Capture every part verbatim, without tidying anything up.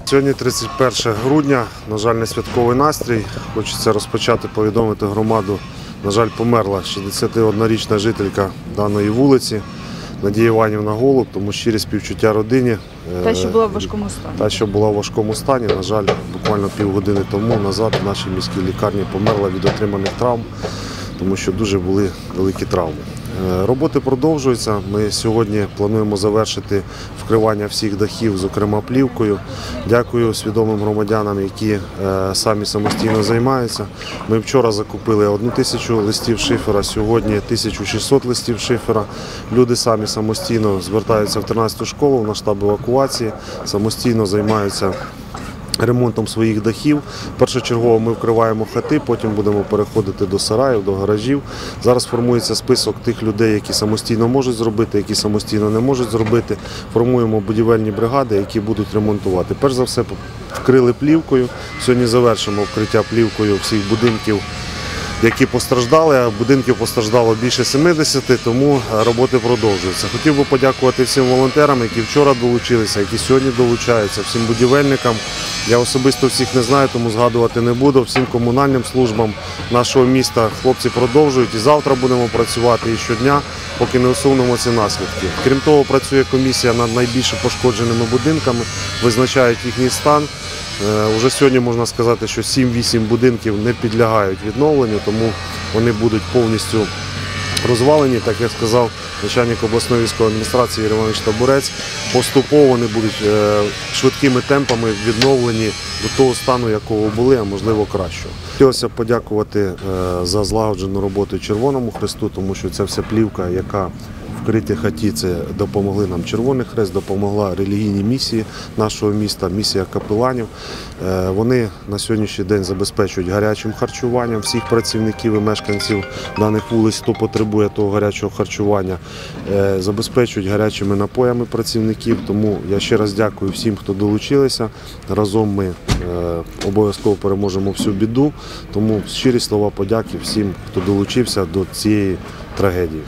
Сьогодні тридцять перше грудня, на жаль, не святковий настрій. Хочеться розпочати повідомити громаду. На жаль, померла шістдесятиоднорічна жителька даної вулиці Надія Іванівна Голуб, тому щирі співчуття родині. Та, що була в важкому стані. Та, що була в важкому стані. На жаль, буквально півгодини тому назад в нашій міській лікарні померла від отриманих травм, тому що дуже були великі травми. Роботи продовжуються. Ми сьогодні плануємо завершити вкривання всіх дахів, зокрема плівкою. Дякую свідомим громадянам, які самі самостійно займаються. Ми вчора закупили одну тисячу листів шифера, сьогодні тисячу шістсот листів шифера. Люди самі самостійно звертаються в тринадцяту школу на штаб евакуації, самостійно займаються ремонтом своїх дахів. Першочергово ми вкриваємо хати, потім будемо переходити до сараїв, до гаражів. Зараз формується список тих людей, які самостійно можуть зробити, які самостійно не можуть зробити. Формуємо будівельні бригади, які будуть ремонтувати. Перш за все, вкрили плівкою. Сьогодні завершимо вкриття плівкою всіх будинків, які постраждали, а будинків постраждало більше сімдесяти, тому роботи продовжуються. Хотів би подякувати всім волонтерам, які вчора долучилися, які сьогодні долучаються, всім будівельникам. Я особисто всіх не знаю, тому згадувати не буду. Всім комунальним службам нашого міста хлопці продовжують. І завтра будемо працювати, і щодня, поки не усунемо ці наслідки. Крім того, працює комісія над найбільш пошкодженими будинками, визначають їхній стан. Уже сьогодні можна сказати, що сім-вісім будинків не підлягають відновленню, тому вони будуть повністю розвалені. Так як сказав начальник обласної військової адміністрації Ігор Іванович Табурець, поступово вони будуть швидкими темпами відновлені до того стану, якого були, а можливо кращого. Хотілося б подякувати за злагоджену роботу Червоному Хресту, тому що ця вся плівка, яка вкриті хаті, це допомогли нам Червоний Хрест, допомогла релігійній місії нашого міста, місія капеланів. Вони на сьогоднішній день забезпечують гарячим харчуванням всіх працівників і мешканців даних вулиць, хто потребує того гарячого харчування, забезпечують гарячими напоями працівників. Тому я ще раз дякую всім, хто долучилися. Разом ми обов'язково переможемо всю біду. Тому щирі слова подяки всім, хто долучився до цієї трагедії.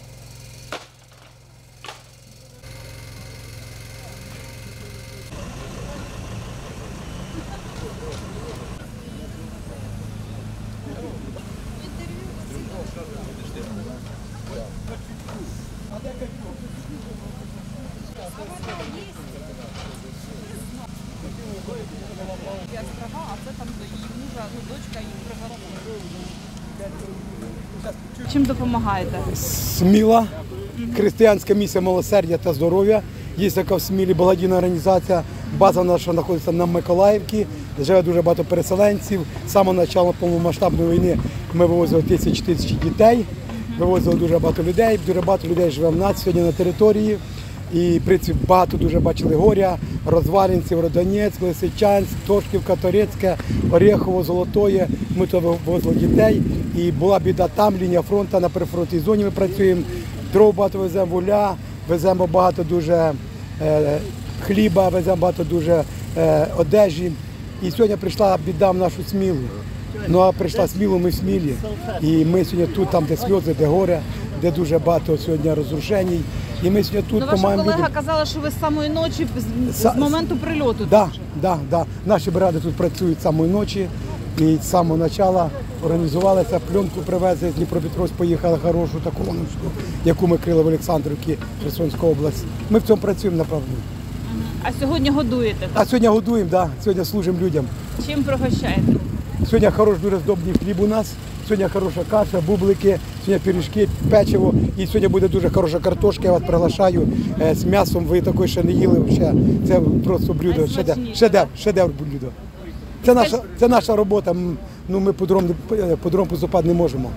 Чим допомагаєте? Сміла, християнська місія милосердя та здоров'я. Є така в Смілі благодійна організація. База наша знаходиться на Миколаївці, живе дуже багато переселенців. З самого початку повномасштабної війни ми вивозили тисячі тисячі дітей, вивозили дуже багато людей, дуже багато людей живе в нас сьогодні на території. І, в принципі, багато дуже бачили горя, Розвалинців, Родонецьк, Лисичанськ, Тошківка, Торецьке, Орєхово, Золотоє. Ми туди вивозили дітей. І була біда там, лінія фронту, на прифронтовій зоні ми працюємо. Дров багато веземо, вугілля, веземо багато дуже е, хліба, веземо багато дуже е, одежі. І сьогодні прийшла біда в нашу Смілу. Ну а прийшла Смілу, ми в Смілі. І ми сьогодні тут, там, де сльози, де горе, де дуже багато сьогодні розрушень. І ми сьогодні тут ну, ваша колега людям. казала, що ви з самої ночі, з, з моменту прильоту. Так, да, да, да. Наші бригади тут працюють з самої ночі. І з самого початку організувалися, пленку привезли, з Дніпропетровська поїхали хорошу таку, яку ми крили в Олександрівці, Херсонська область. Ми в цьому працюємо, направду. А сьогодні годуєте? А сьогодні годуємо, да, сьогодні служимо людям. Чим пригощаєте? Сьогодні хороший, дуже здобний хліб у нас, сьогодні хороша каша, бублики, сьогодні пиріжки, печиво. І сьогодні буде дуже хороша картошка, я вас приглашаю з м'ясом, ви такої ще не їли. Це просто блюдо, шедевр, шедевр, шедевр блюдо. Це наша, це наша робота, ну, ми по-другому по поступати не можемо.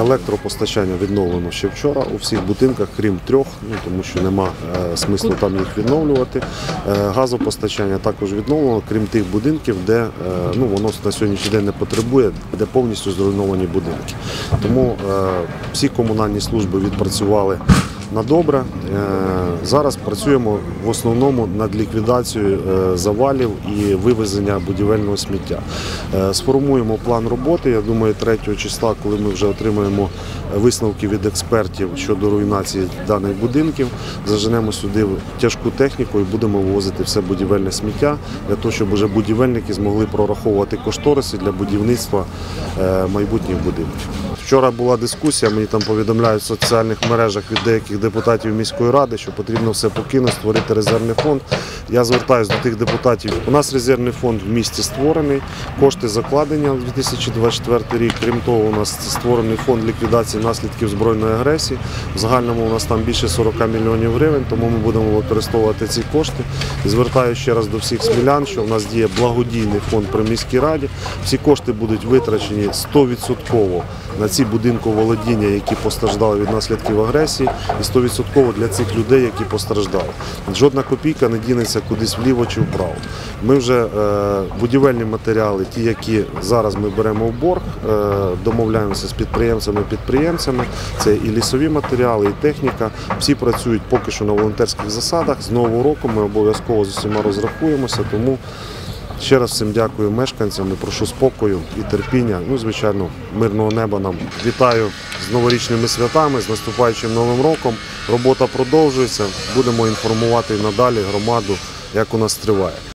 Електропостачання відновлено ще вчора у всіх будинках, крім трьох, ну, тому що нема е, смислу там їх відновлювати. Е, газопостачання також відновлено, крім тих будинків, де е, ну, воно на сьогоднішній день не потребує, де повністю зруйновані будинки. Тому е, всі комунальні служби відпрацювали на добре. Е, Зараз працюємо в основному над ліквідацією е, завалів і вивезення будівельного сміття. Е, Сформуємо план роботи. Я думаю, третього числа, коли ми вже отримаємо висновки від експертів щодо руйнації даних будинків, заженемо сюди тяжку техніку і будемо вивозити все будівельне сміття для того, щоб вже будівельники змогли прораховувати кошториси для будівництва е, майбутніх будинків. Вчора була дискусія, мені там повідомляють в соціальних мережах від деяких депутатів міської ради, що потрібно все покинути, створити резервний фонд. Я звертаюся до тих депутатів. У нас резервний фонд в місті створений, кошти закладені на дві тисячі двадцять четвертий рік. Крім того, у нас створений фонд ліквідації наслідків збройної агресії. В загальному у нас там більше сорок мільйонів гривень, тому ми будемо використовувати ці кошти. І звертаю ще раз до всіх смілян, що у нас діє благодійний фонд при міській раді. Всі кошти будуть витрачені сто відсотків на ці будинковолодіння, які постраждали від наслідків агресії, і сто відсотків для цих людей, які постраждали. Жодна копійка не дінеться кудись вліво чи вправо. Ми вже е, будівельні матеріали, ті, які зараз ми беремо в борг, е, домовляємося з підприємцями-підприємцями, це і лісові матеріали, і техніка. Всі працюють поки що на волонтерських засадах. З нового року ми обов'язково з усіма розрахуємося, тому ще раз всім дякую мешканцям і прошу спокою і терпіння. Ну, звичайно, мирного неба нам. Вітаю з новорічними святами, з наступаючим Новим роком. Робота продовжується. Будемо інформувати і надалі громаду, як у нас триває.